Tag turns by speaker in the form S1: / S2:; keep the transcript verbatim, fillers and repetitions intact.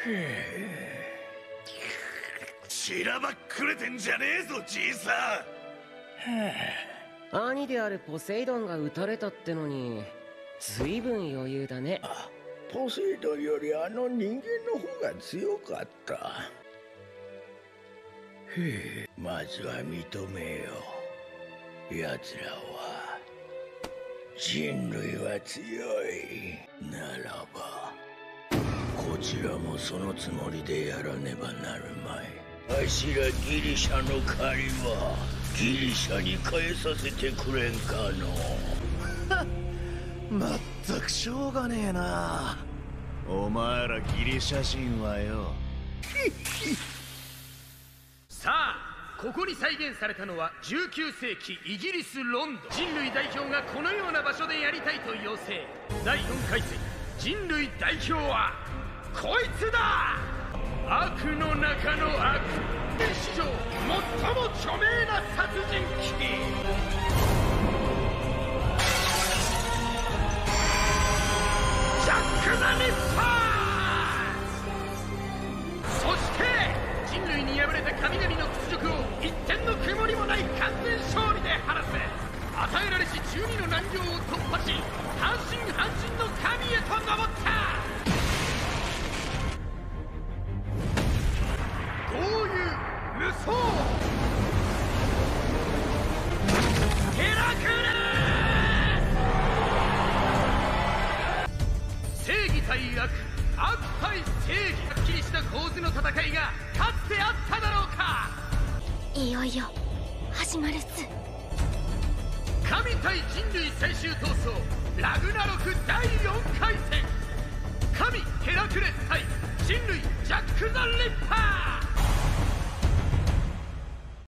S1: しらばっくれてんじゃねえぞじいさ
S2: ん。兄であるポセイドンが撃たれたってのに随分余裕だね。
S3: ポセイドンよりあの人間の方が強かった。へえ、まずは認めよう。奴らは人類は強いならばこちらもそのつもりでやらねばなるまい。わしらギリシャの借りはギリシャに返させてくれんかの。
S1: まったくしょうがねえな。お前らギリシャ人はよ。
S4: さあ、ここに再現されたのはじゅうきゅうせいきイギリス・ロンドン。人類代表がこのような場所でやりたいと要請。だいよんかい戦、人類代表はこいつだ。悪の中の悪、史上最も著名な殺人鬼、ジャック・ザ・リッパー。そして人類に敗れた神々の屈辱を一点の曇りもない完全勝利で晴らす。与えられしじゅうにの難行を突破し、半身半身の神へと登った。豪遊無双ヘラクレス。正義対悪、悪対正義、はっきりした構図の戦いがかつてあっただろうか。
S5: いよいよ始まるっす。
S4: 神対人類最終闘争、ラグナロクだいよんかい戦。神ヘラクレス対人類ジャック・ザ・リッパー。